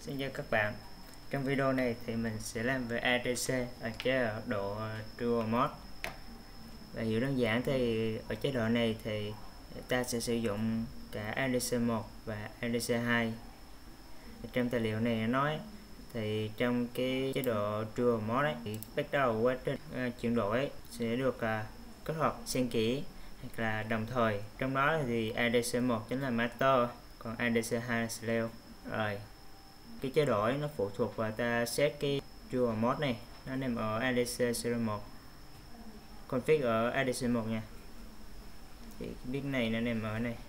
Xin chào các bạn. Trong video này thì mình sẽ làm về ADC ở chế độ Dual Mode. Và hiểu đơn giản thì ở chế độ này thì ta sẽ sử dụng cả ADC 1 và ADC 2. Trong tài liệu này nó nói thì trong cái chế độ Dual Mode ấy, thì bắt đầu quá trình chuyển đổi sẽ được kết hợp xen kẽ hoặc là đồng thời. Trong đó thì ADC 1 chính là Master, còn ADC 2 là Slave. Rồi cái chế độ ấy nó phụ thuộc vào ta set cái Dual Mode này, nó nằm ở ADC Serial 1, config ở ADC 1 nha. Thì biết này nó nằm ở này.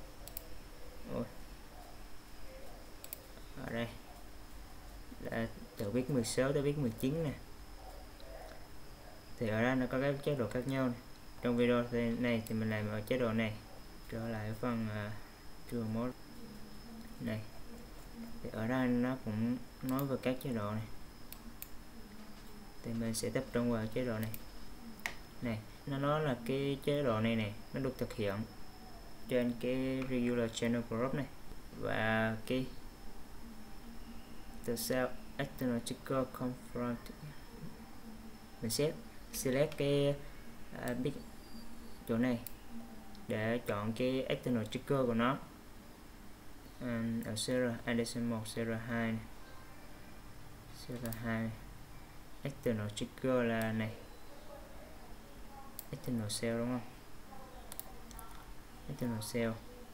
Ở đây là từ biết 16 tới biết 19 nè. Thì ở đây nó có các chế độ khác nhau này. Trong video này thì mình làm ở chế độ này. Trở lại phần Dual Mode này. Thì ở đây nó cũng nói về các chế độ này. Thì mình sẽ tập trung vào chế độ này. Nó nói là cái chế độ này này nó được thực hiện trên cái regular channel group này, và cái từ sau external trigger confront mình sẽ select cái bit chỗ này để chọn cái external trigger của nó. Ở serial ADC 1 serial 2 này. Serial 2 này. External trigger là này, external cell đúng không? External cell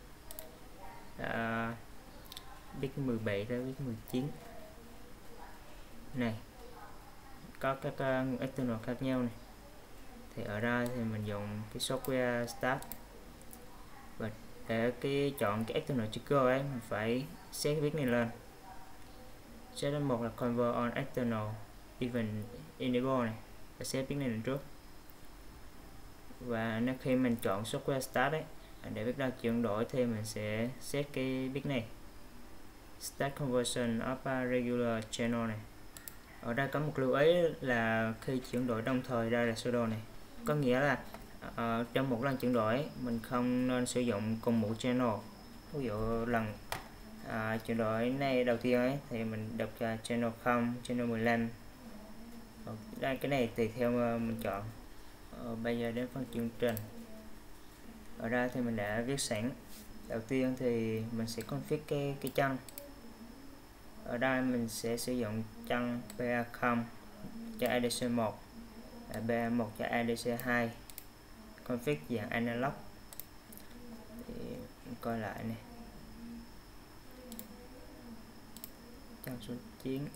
bit 17 tới bit 19 này, có các nguồn external khác nhau này. Thì ở đây thì mình dùng cái software start, và để cái chọn cái external trigger ấy mình phải set bit này lên. Set đến 1 là convert on external event enable này, và set bit này lên trước. Và nếu khi mình chọn software start ấy, để biết đâu chuyển đổi thì mình sẽ set cái bit này, start conversion of a regular channel này. Ở đây có một lưu ý là khi chuyển đổi đồng thời ra là sudo này, có nghĩa là trong một lần chuyển đổi mình không nên sử dụng cùng một channel. Ví dụ lần chuyển đổi này đầu tiên ấy thì mình đọc channel 0, channel 15. Đây cái này tùy theo mình chọn. Bây giờ đến phần chương trình. Ở đây thì mình đã viết sẵn. Đầu tiên thì mình sẽ config cái chân. Ở đây mình sẽ sử dụng chân PA0 cho ADC 1, PA1 cho ADC 2, config dạng analog. Thì mình coi lại này, chân số 9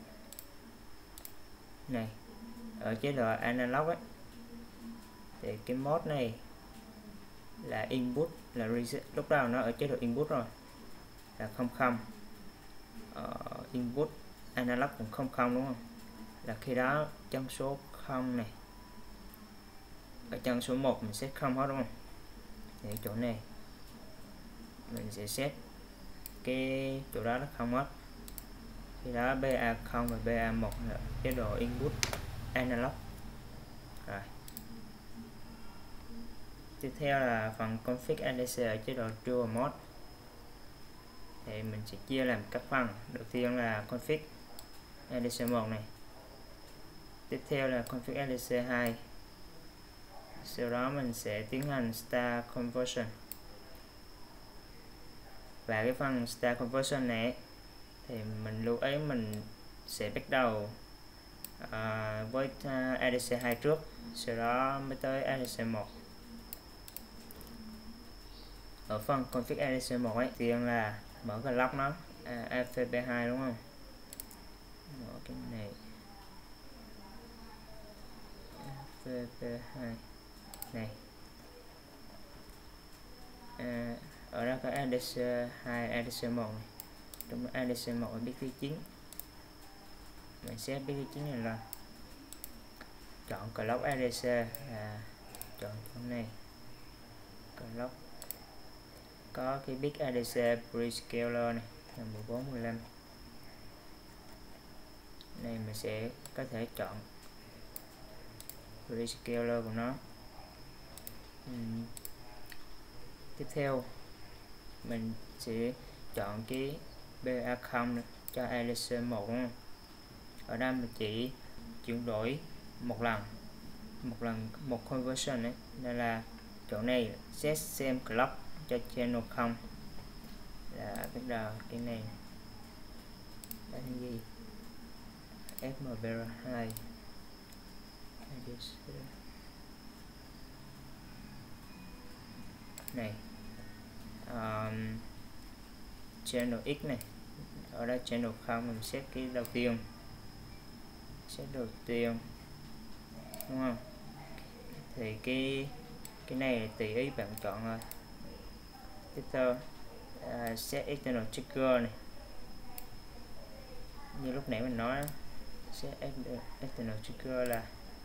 này. Ở chế độ analog ấy thì cái mode này là input là reset, lúc đầu nó ở chế độ input rồi là 00. Input analog cũng 00 đúng không, là khi đó chân số 0 này. Ở chân số 1 mình set 0 hết đúng không. Thì chỗ này mình sẽ set cái chỗ đó nó không hết, khi đó BA0 và BA1 là chế độ input analog. Rồi tiếp theo là phần config ADC ở chế độ Dual Mode. Thì mình sẽ chia làm các phần. Đầu tiên là config ADC 1 này, tiếp theo là config ADC 2, sau đó mình sẽ tiến hành star conversion. Và cái phần star conversion này thì mình lưu ý mình sẽ bắt đầu với ADC 2 trước, sau đó mới tới ADC 1. Ở phần config ADC 1 ấy, tiên là mở cái lock nó FTP2 đúng không? Mở cái này FTP2 này. Ở đó có ADC2, ADC1 này. Trong đó ADC1 là bit thứ 9. Mình set bit thứ 9 này lên. Chọn clock ADC là chọn chỗ này. Clock có cái bit ADC prescaler này là 14, 15. Này mình sẽ có thể chọn prescaler của nó. Tiếp theo mình sẽ chọn cái BA0 cho ADC1 đúng không? Ở đây mình chỉ chuyển đổi một lần một conversion đấy, nên là chỗ này set same clock cho channel 0 là bắt đầu cái này là cái gì, FMBR2 này, channel X này, ở đây channel 0 mình set cái đầu tiên, đúng không? Thì cái này tùy ý bạn chọn rồi. Tiếp theo set external trigger này, như lúc nãy mình nói, set external trigger là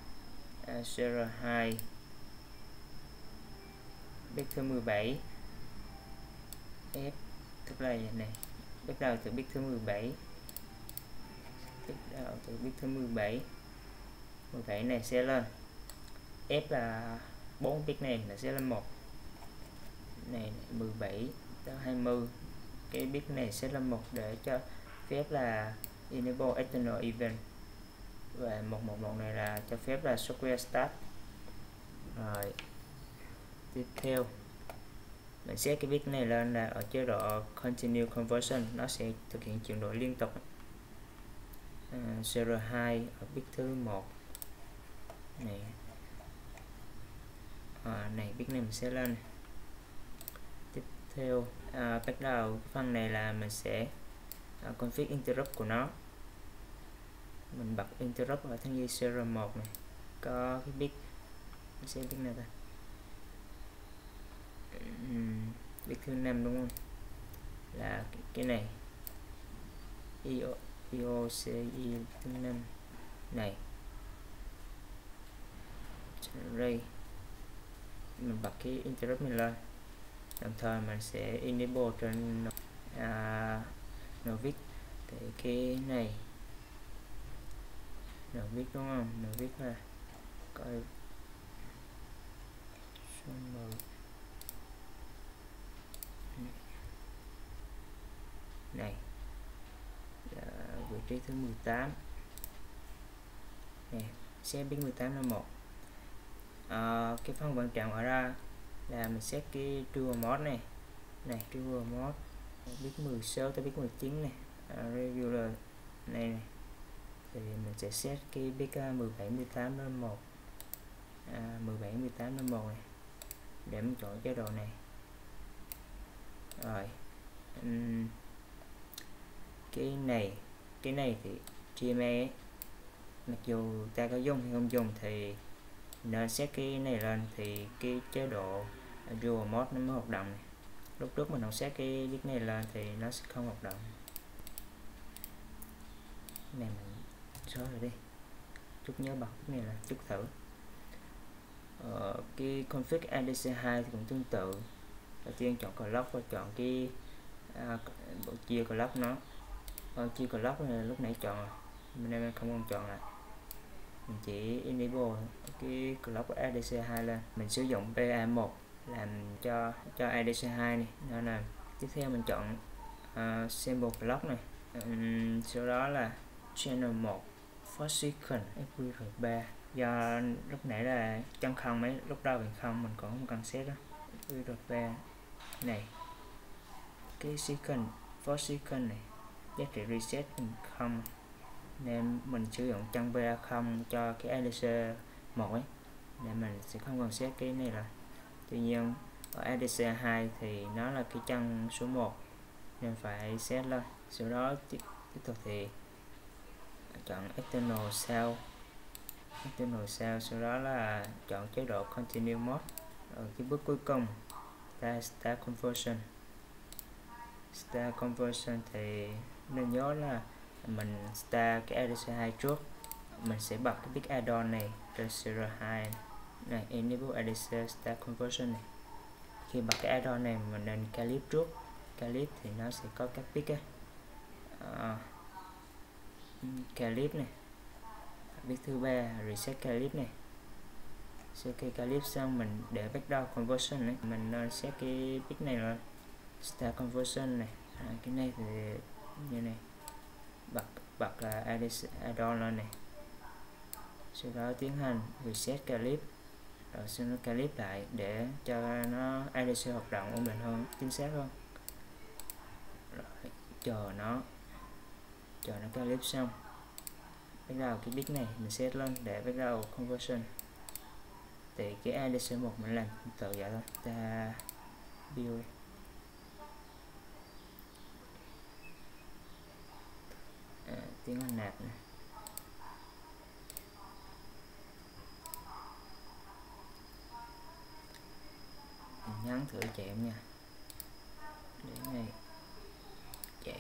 CR2 bit thứ 17 F, tức là này, bắt đầu từ bit thứ 17, này sẽ lên, F là 4 bit này là sẽ lên 1 này, 17 tới 20, cái bit này sẽ lên 1 để cho phép là enable external event, và 111 này là cho phép là software start. Rồi tiếp theo mình set cái bit này lên là ở chế độ continue conversion, nó sẽ thực hiện chuyển đổi liên tục. CR2 ở bit thứ 1 này, này bit này mình sẽ lên. Tiếp theo bắt đầu phần này là mình sẽ config interrupt của nó, mình bật interrupt ở thanh dây CR1 này, có cái bit, mình sẽ bit này ta, bit thứ 5 đúng không, là cái này IOCI thứ 5 này, đây mình bật cái interrupt mình lên, đồng thời mình sẽ enable trên Novix. Thì cái này Novix đúng không, Novix là coi này là vị trí thứ 18 nè, set bit 18 là 1. Cái phần quan trọng ở ra là mình set cái dual mode này, dual mode bit 16 tới bit 19 này, regular này, thì mình sẽ set cái bit 17 18 lên 1, 17 18 lên 1 này, để mình chọn chế độ này. Rồi cái này thì GMA ấy, mặc dù ta có dùng hay không dùng thì nên set cái này lên thì cái chế độ dual mode nó mới hoạt động này. Lúc trước mình không set cái bit này lên thì nó sẽ không hoạt động. Cái này mình xóa rồi đi, chút nhớ bật cái này là chút thử. Cái config ADC2 thì cũng tương tự, đầu tiên chọn clock và chọn cái bộ chia clock nó, chia clock là lúc nãy chọn rồi, mình không còn chọn lại, mình chỉ enable cái clock ADC2 lên. Mình sử dụng BA1 làm cho ADC2 này, nên là tiếp theo mình chọn symbol clock này, sau đó là channel 1 for second FVR3, do lúc nãy là trong không mấy, lúc đầu mình không, mình còn không cần set đó, FVR3 này, cái second for second này giá trị reset mình không, nên mình sử dụng chân BA0 cho cái ADC1 ấy, nên mình sẽ không cần set cái này rồi. Tuy nhiên ở ADC2 thì nó là cái chân số 1 nên phải set lên. Sau đó tiếp tục thì chọn external cell, sau đó là chọn chế độ continue mode. Ở cái bước cuối cùng ta start conversion thì nên nhớ là mình start cái ADC2 trước, mình sẽ bật cái bit add-on này trên CR2 này, enable ADC start conversion này. Khi bật cái add-on này mình nên calip trước, calip thì nó sẽ có các bit ấy. Calip này, bit thứ 3 reset calip này. Sau khi calip xong mình để background conversion này, mình nên set cái bit này là start conversion này. Cái này thì bật là add-on lên này, sau đó tiến hành reset clip, rồi xin nó clip lại để cho nó ADC hoạt động ổn định hơn, chính xác hơn. Rồi chờ nó clip xong, bắt đầu cái bit này mình set lên để bắt đầu conversion, thì cái ADC1 mình làm tự vậy thôi. Ta build tiến hành nạp này. Mình nhấn thử chạy nha, để này chạy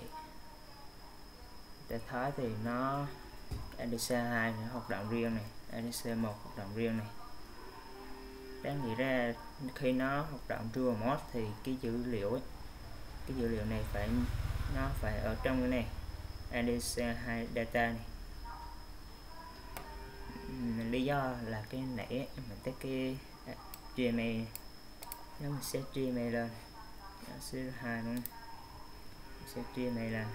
để thấy thì nó ADC2 nó hoạt động riêng này, ADC1 hoạt động riêng này. Đáng nghĩ ra khi nó hoạt động true mode thì cái dữ liệu này nó phải ở trong cái này ADC2 data này. Lý do là cái nãy mình tới cái GMA, nếu mình set GMA lên C2 luôn, set GMA lên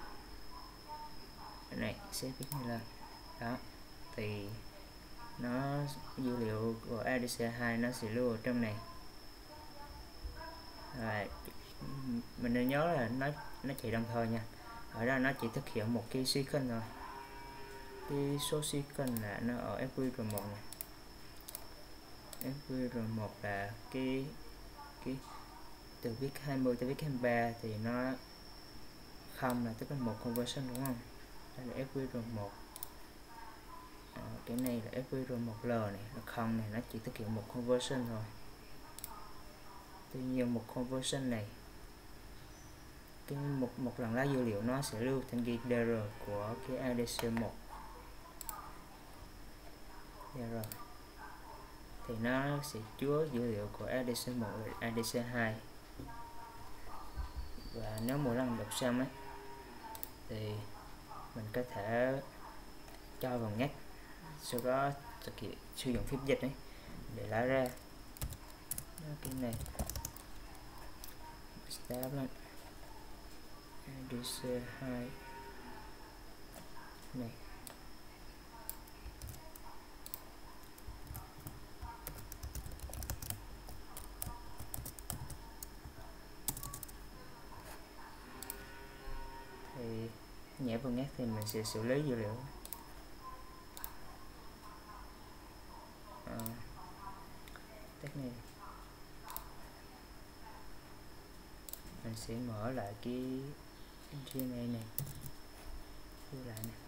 cái này, set cái này lên đó, thì nó dữ liệu của ADC2 nó sẽ lưu ở trong này. Rồi mình nên nhớ là nó chạy đồng thời nha, ở đây nó chỉ thực hiện một cái sequence thôi, cái số sequence là nó ở FVR1 này. FVR1 là cái từ bit 20 tới bit 23 thì nó không, là tức là một conversion đúng không? Đây là FVR1. Cái này là FVR1L này, là không này, nó chỉ thực hiện một conversion thôi. Tuy nhiên một conversion này, cái một lần lá dữ liệu nó sẽ lưu thành cái DR của cái ADC1 DR, thì nó sẽ chứa dữ liệu của ADC1 và ADC2. Và nếu mỗi lần đọc xong ấy thì mình có thể cho vào ngắt, sau đó thực hiện sử dụng phím dịch ấy để lấy ra đó, cái này start lên ADC2 này. Thì nhẹ vào ngắt thì mình sẽ xử lý dữ liệu. Tắt này, mình sẽ mở lại cái GMA này, lưu lại này.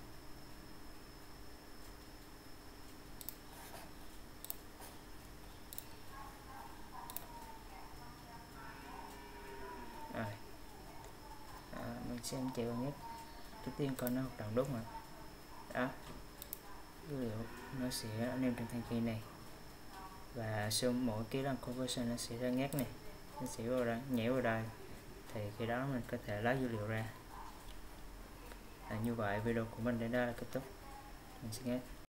Rồi mình xem chạy vào nhất, trước tiên coi nó hoạt động đúng rồi đó, dữ liệu nó sẽ anh em trong thanh key này, và sau mỗi cái lần conversion nó sẽ ra ngắt này, nó sẽ vào đây, nhảy vào đây, thì khi đó mình có thể lấy dữ liệu ra. Như vậy video của mình đến đây là kết thúc, mình sẽ ngắt.